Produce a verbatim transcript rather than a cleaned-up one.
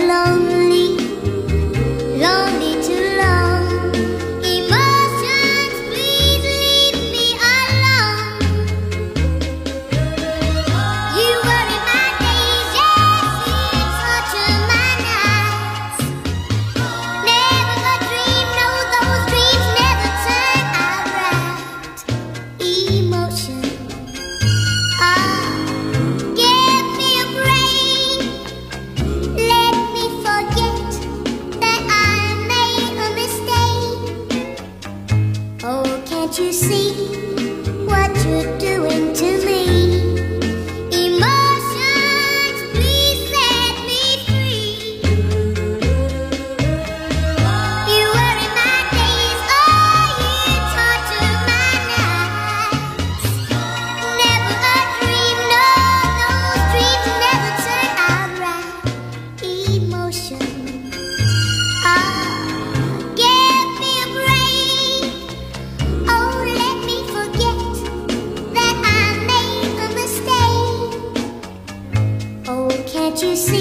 lonely, lonely too long. Emotions, please leave me alone. You worry my days, yes, you torture my nights. Never a dream, no, those dreams never turn out right. Emotion, ah, give me a break. Let me forget that I made a mistake. Oh, can't you see what you're doing to me? Emotions, please set me free. You worry my days, oh, you torture my nights. Never a dream, no, those dreams never turn out right. Emotion, ah, give me a break. Oh, let me forget that I made a mistake. Oh, can't you see